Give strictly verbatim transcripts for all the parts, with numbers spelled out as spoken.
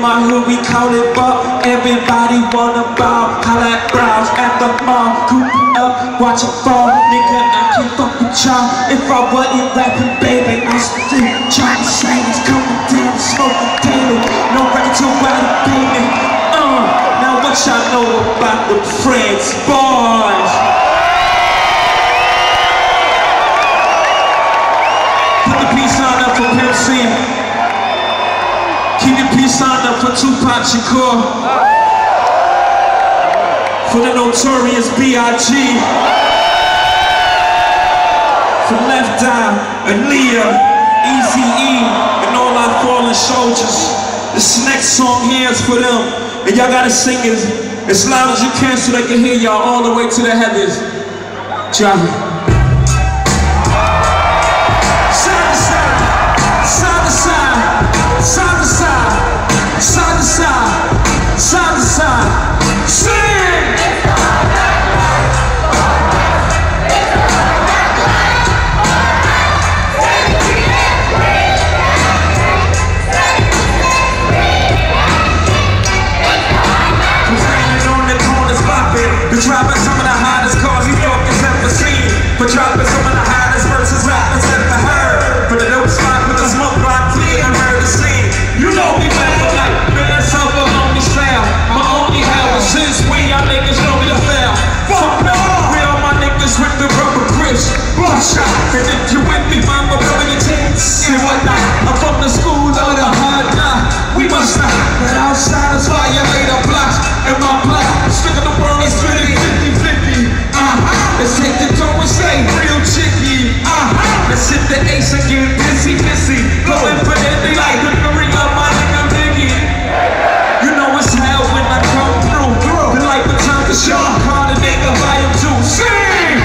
my hood, we call it ball. Everybody wanna ball. Holla at Browns at the mall. Coop up, watch it fall. Nigga, I can't fuck with y'all. If I wasn't rapping, baby, I'm still trying to say it's coming down, smoking daily. No record to ride a baby. Uh, now what y'all know about the Friends boys? Put the peace sign up for Pimp C. Keep your peace sign up for Tupac Shakur. For the notorious B I G. For Left Eye, Aaliyah, Easy E, and all our fallen soldiers. This next song here is for them. And y'all gotta sing it as loud as you can so they can hear y'all all the way to the heavens. Drop it. Dropping some of the hottest cars New York has ever seen. For dropping some of the hottest verses rappers ever heard. For the dope spot with the smoke block clear and murder scene. You know we never like, but that's how the only style. My only hell is since when y'all niggas know me to fail. Fuck no, we all my niggas with the rubber grips. Bloodshot, and if you with me, mama, rubbing your tits and whatnot. I'm from the school of the hard knock. We must not let outsiders violate our blocks. And my block, stick in the world is really fifty fifty. Uh-huh. Let's take the dough and say real chicky. Uh-huh. Let's hit the ace and get busy, busy. Go infinitely like the ring of my nigga Biggie. You know it's hell when I come through. The light becomes the show. Call the nigga volume two. Sing!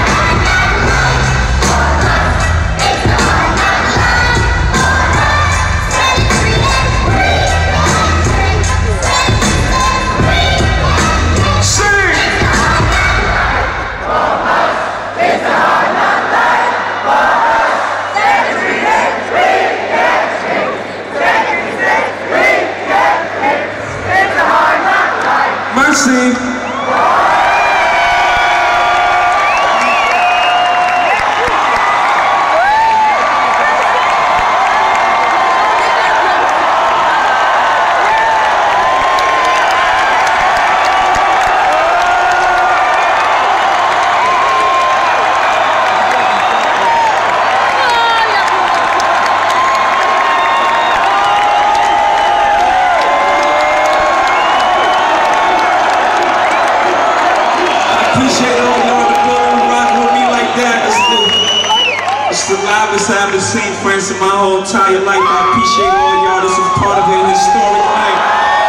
Mercy. I haven't seen friends in my whole entire life. I appreciate all y'all. This is part of a historic night.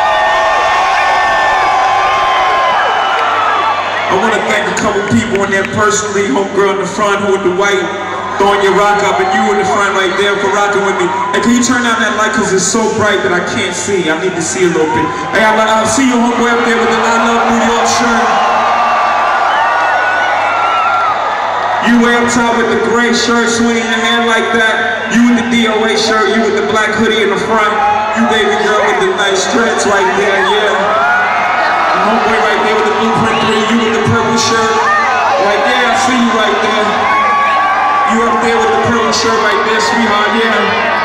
I want to thank a couple people in there personally. Homegirl in the front who with the white, throwing your rock up, and you in the front right there for rocking with me. And can you turn down that light because it's so bright that I can't see. I need to see a little bit. Hey, I, I see you homeboy up there with the I Love New York shirt. You way up top with the gray shirt, swinging your hand like that. You with the D O A shirt, you with the black hoodie in the front. You baby girl with the nice dreads right there, yeah. The homeboy right there with the blueprint three, you with the purple shirt. Right there, I see you right there. You up there with the purple shirt right there, sweetheart, yeah.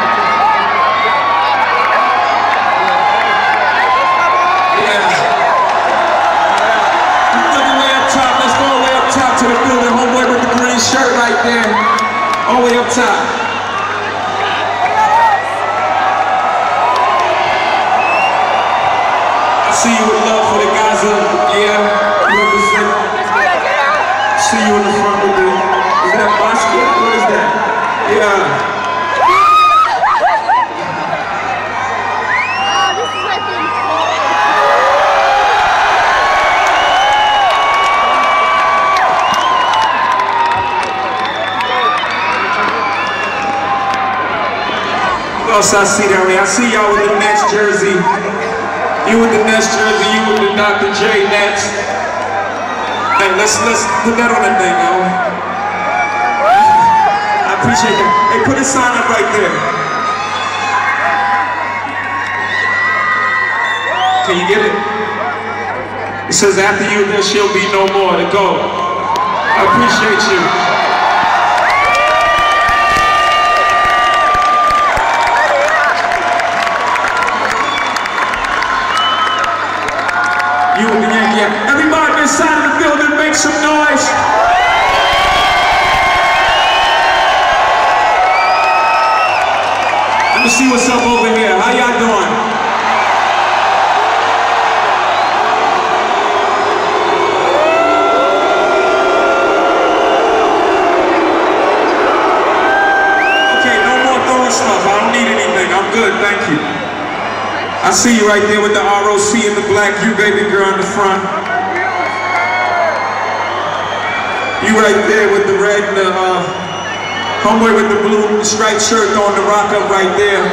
Yeah. You looking way up top, let's go way up top to the building, homeboy with the green shirt right there, all the way up top. I see you with love for the Gaza, yeah, you represent. See you in the front with the, is that basket? What is that? Yeah. What else I see down there? I see y'all with the Nets jersey. You with the Nets jersey, you with the Doctor J Nets. Hey, let's let's put that on the thing, yo. I appreciate that. Hey, put a sign up right there. Can you get it? It says, after you, there shall be no more to go. I appreciate you. You and the Yankee. Yeah. Everybody inside of the building, make some noise. Let me see what's up over here. How y'all doing? Okay, no more throwing stuff. I don't need anything. I'm good, thank you. I see you right there with the R O C and the black you baby girl in the front. You right there with the red and the uh, homeboy with the blue striped shirt throwing the rock up right there.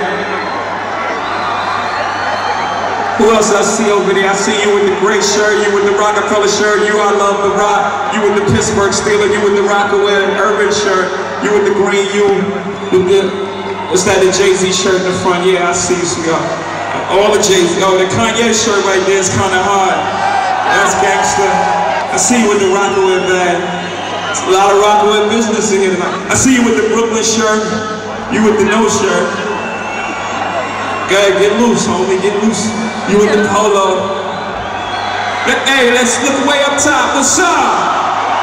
Who else I see over there? I see you with the gray shirt, you with the Rockefeller shirt, you I love the rock, you with the Pittsburgh Steelers, you with the Rockaway Urban shirt, you with the green, you with the, what's that, the Jay-Z shirt in the front? Yeah, I see you, sweetheart. All the Jay-Z, oh, the Kanye shirt right there is kind of hard. That's gangster. I see you with the Rockaway bag. It's a lot of Rockaway business in here tonight. I see you with the Brooklyn shirt. You with the no shirt. Go ahead, get loose, homie, get loose. You with the polo. Hey, let's look way up top. What's up?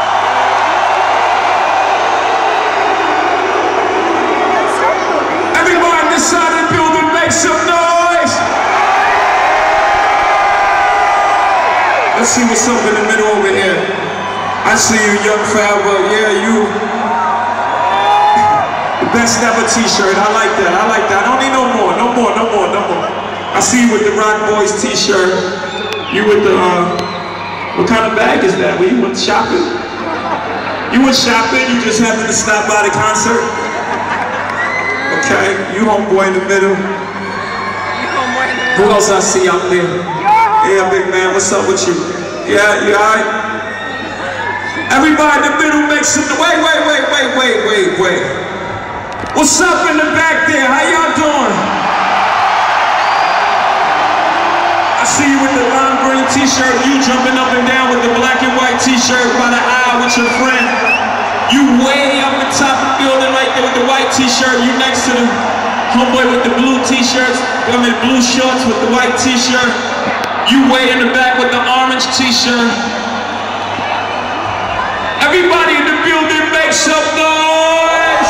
Everybody on this side of the building, make some noise. Let's see what's up in the middle over here. I see you, Young Fab, yeah, you. The best ever t-shirt, I like that, I like that. I don't need no more, no more, no more, no more. I see you with the Rock Boys t-shirt. You with the, uh, what kind of bag is that? Were you went shopping? You went shopping, you just happened to stop by the concert? Okay, you homeboy in the middle. Who else I see out there? Yeah, big man, what's up with you? Yeah, you alright? Everybody in the middle make some, wait, wait, wait, wait, wait, wait, wait. What's up in the back there? How y'all doing? I see you with the lime green t-shirt, you jumping up and down with the black and white t-shirt by the aisle with your friend. You way up the top of the building right there with the white t-shirt. You next to the homeboy with the blue t-shirts, I mean blue shorts with the white t-shirt. You way in the back with the orange t-shirt. Everybody in the building make some noise!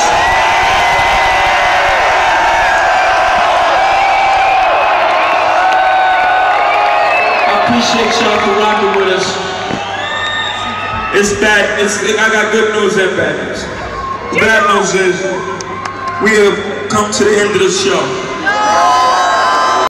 I appreciate y'all for rocking with us. It's bad, it's, I got good news and bad news. The bad news is, we have come to the end of the show.